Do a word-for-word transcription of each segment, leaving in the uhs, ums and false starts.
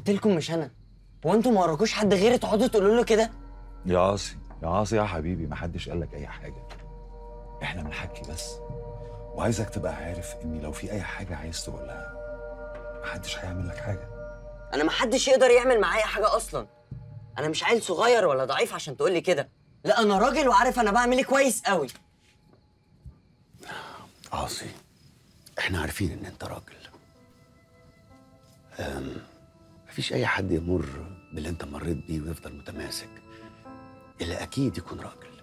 قلت لكم مش انا. هو انتوا ما وراكوش حد غيري تقعدوا تقولوا له كده؟ يا عاصي يا عاصي يا حبيبي، ما حدش قال لك اي حاجه، احنا بنحكي بس، وعايزك تبقى عارف اني لو في اي حاجه عايز تقولها ما حدش هيعمل لك حاجه. انا ما حدش يقدر يعمل معايا حاجه اصلا. انا مش عيل صغير ولا ضعيف عشان تقول لي كده. لا انا راجل وعارف انا بعمل ايه كويس قوي. عاصي، احنا عارفين ان انت راجل. أم مفيش اي حد يمر باللي انت مريت بيه ويفضل متماسك الا اكيد يكون راجل.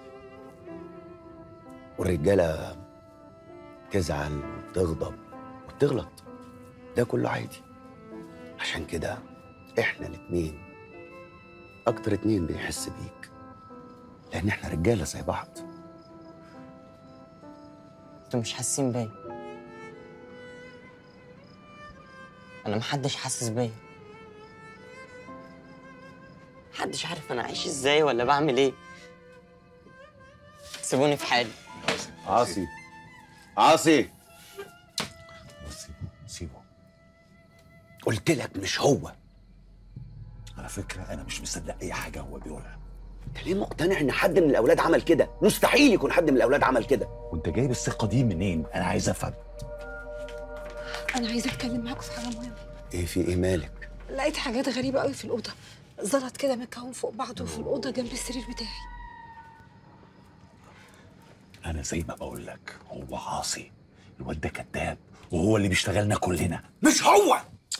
والرجاله تزعل وتغضب وتغلط، ده كله عادي. عشان كده احنا الاتنين اكتر اتنين بنحس بيك، لان احنا رجاله زي بعض. انتوا مش حاسين بيا. انا محدش حاسس بيا. محدش عارف انا عايش ازاي ولا بعمل ايه. سيبوني في حالي. عاصي عاصي بس سيبه سيبه. قلت لك مش هو. على فكره انا مش مصدق اي حاجه هو بيقولها. انت ليه مقتنع ان حد من الاولاد عمل كده؟ مستحيل يكون حد من الاولاد عمل كده. وانت جايب الثقه دي منين؟ انا عايز افهم. انا عايزه اتكلم معاكم في حاجه مهمه. ايه في ايه مالك؟ لقيت حاجات غريبه قوي في الاوضه، زلط كده متكون فوق بعضه في الاوضه جنب السرير بتاعي. انا زي ما بقول لك هو عاصي، الواد ده كذاب وهو اللي بيشتغلنا كلنا مش هو.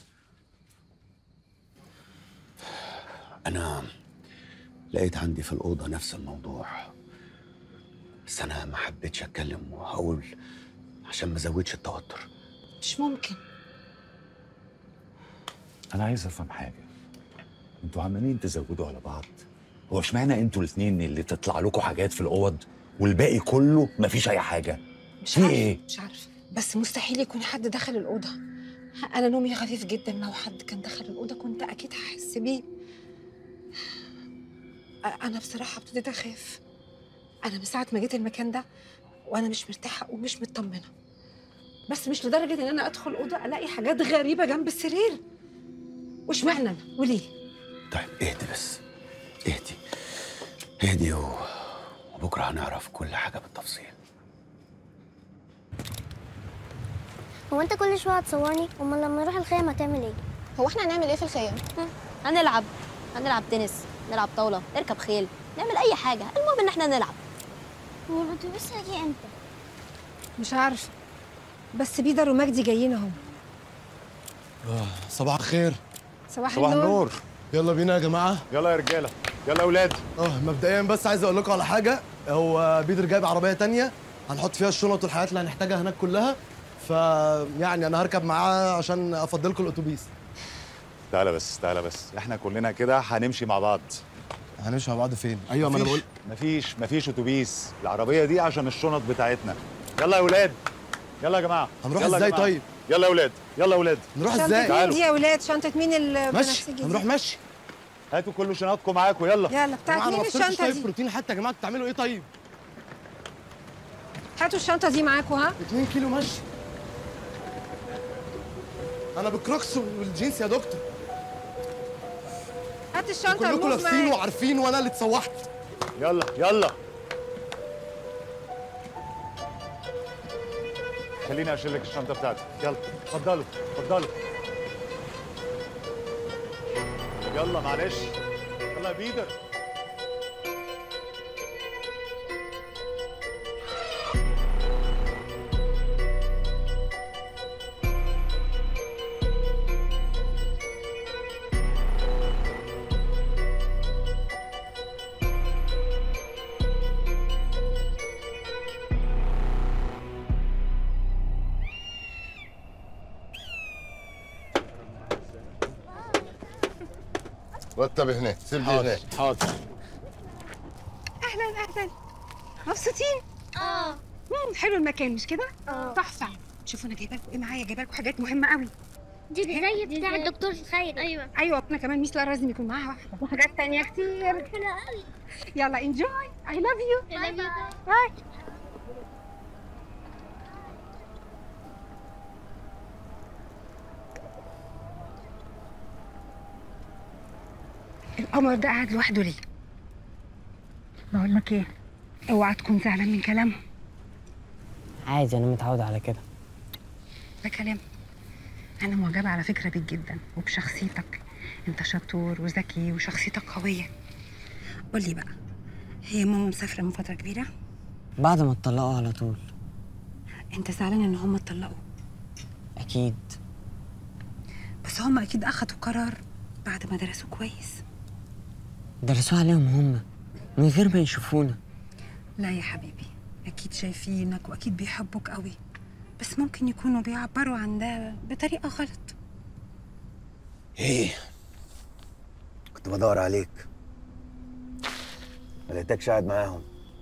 انا لقيت عندي في الاوضه نفس الموضوع، بس انا ما حبيتش اتكلم واقول عشان ما ازودش التوتر. مش ممكن. انا عايز افهم حاجه، انتوا عمالين تزودوا على بعض، هو اشمعنى انتوا الاثنين اللي تطلع لكم حاجات في الاوض والباقي كله مفيش اي حاجه؟ مش في عارفه ايه؟ مش عارفه بس مستحيل يكون حد دخل الاوضه. انا نومي خفيف جدا، لو حد كان دخل الاوضه كنت اكيد هحس بيه. انا بصراحه ابتديت اخاف. انا من ساعه ما جيت المكان ده وانا مش مرتاحه ومش مطمنه، بس مش لدرجه ان انا ادخل الاوضه الاقي حاجات غريبه جنب السرير. واشمعنى انا وليه؟ طيب اهدي بس، اهدي اهدي و... وبكره هنعرف كل حاجه بالتفصيل. هو انت كل شويه هتصورني؟ امال لما نروح الخيم هتعمل ايه؟ هو احنا هنعمل ايه في الخيم؟ هنلعب هنلعب تنس، نلعب طاوله، نركب خيل، نعمل اي حاجه، المهم ان احنا نلعب. هو الاتوبيس هيجي امتى؟ مش عارفه، بس بيدر ومجدي جايين اهو. آه، صباح الخير. صباح, صباح النور. النور. يلا بينا يا جماعه. يلا يا رجاله، يلا يا اولاد. اه مبدئيا بس عايز اقول لكم على حاجه، هو بيدر جايب عربيه تانية هنحط فيها الشنط والحاجات اللي هنحتاجها هناك كلها، فيعني انا هركب معاه عشان افضلكم الاتوبيس. تعالى بس تعالى بس، احنا كلنا كده هنمشي مع بعض. هنمشي مع بعض فين؟ ايوه ما انا بقول مفيش مفيش اتوبيس، العربيه دي عشان الشنط بتاعتنا. يلا يا اولاد، يلا يا جماعه. هنروح يلا ازاي طيب؟ يلا يا اولاد، يلا يا اولاد. نروح ازاي؟ شنطة مين دي يا ولاد؟ شنطة مين مشي، هنروح مشي. هاتوا كل شنطكم معاكم يلا. يلا بتاعت مين الشنطة طيب دي؟ بروتين حتى يا جماعه، بتعملوا ايه طيب؟ هاتوا الشنطة دي معاكم. ها؟ اتنين كيلو مشي. انا بالكروكس والجينز يا دكتور. هات الشنطة كلكم لابسين وعارفين وانا اللي اتسوحت. يلا يلا. خليني اشيل لك الشنطه بتاعتي، يلا اتفضلوا اتفضلوا. يلا معلش، يلا يا بيدر. رتب هنا، سيب لي هنا. حاضر. اهلا اهلا، مبسوطين؟ اه. امم حلو المكان مش كده؟ اه تحفه. شوفوا انا جايبه لكم ايه معايا، جايبه لكم حاجات مهمه قوي. دي زي بتاع الدكتور خير. ايوه ايوه انا كمان ميس لارا لازم يكون معاها واحده وحاجات تانية كتير. حلوه قوي. يلا انجوي. اي لاف يو. باي باي. باي. القمر ده قاعد لوحده ليه؟ بقول لك ايه، اوعى تكون زعلان من كلامه. عادي، انا متعود على كده. ده كلام. انا معجبه على فكره بيك جدا وبشخصيتك. انت شطور وذكي وشخصيتك قويه. قول لي بقى، هي ماما مسافره من فتره كبيره؟ بعد ما اتطلقوا على طول. انت زعلان ان هم اتطلقوا؟ اكيد. بس هم اكيد اخدوا قرار بعد ما درسوا كويس. درسوه عليهم هم من غير ما يشوفونا. لا يا حبيبي، اكيد شايفينك واكيد بيحبوك قوي، بس ممكن يكونوا بيعبروا عن ده بطريقه غلط. ايه، كنت بدور عليك ما لقيتكش قاعد معاهم.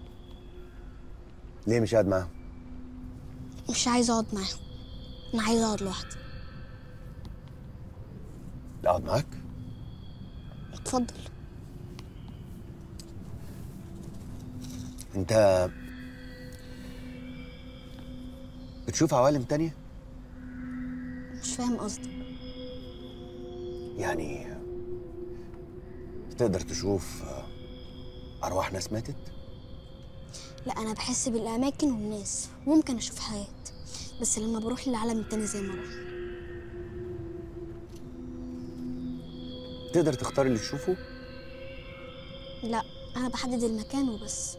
ليه مش قاعد معاهم؟ مش عايزه اقعد معاهم، انا عايزه اقعد لوحدي. اقعد معاك؟ اتفضل. انت بتشوف عوالم تانية؟ مش فاهم قصدك. يعني تقدر تشوف أرواح ناس ماتت؟ لا، انا بحس بالاماكن والناس، وممكن اشوف حياة، بس لما بروح للعالم التاني زي ما اروح. تقدر تختار اللي تشوفه؟ لا، انا بحدد المكان وبس.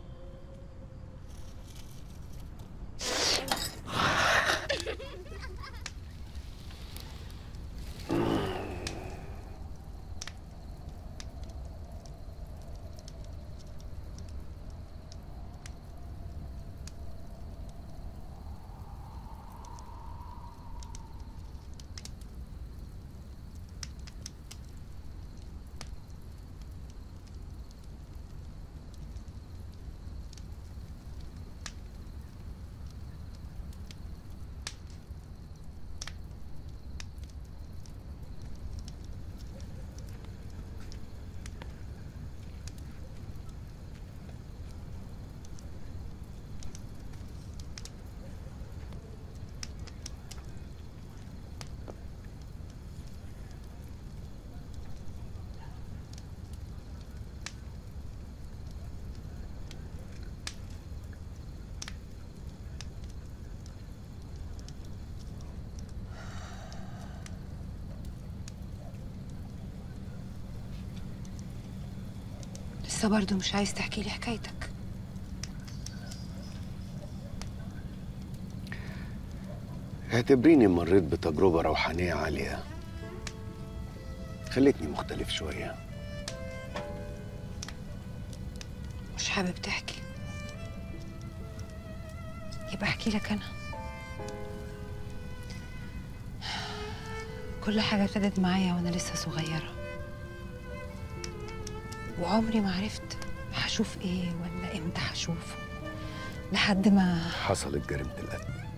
لسه برضه مش عايز تحكي لي حكايتك؟ اعتبريني مريت بتجربة روحانية عالية خلتني مختلف شوية. مش حابب تحكي؟ يبقى احكي لك انا. كل حاجة ابتدت معايا وانا لسه صغيرة، وعمري ما عرفت هشوف ايه ولا امتى هشوفه، لحد ما حصلت جريمة القتل.